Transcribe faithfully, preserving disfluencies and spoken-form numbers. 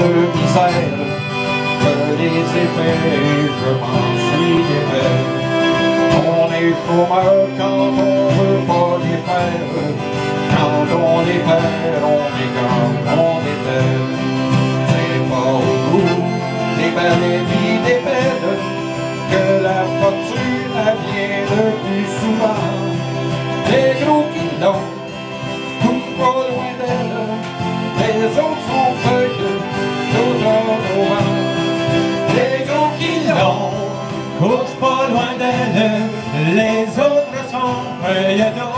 de misère, que les effets, je m'en suis défait. On est chômeur quand on veut pas les faire, quand on les perd, on est comme on était. C'est pas au bout des belles vies des belles que la fortune elle vient le plus souvent. Les gros qui l'ont, tout pas loin d'elle, les autres sont feuilles d'automne au vent. Les gros qui l'ont, courent pas loin d'elle, les autres sont feuilles d'automne.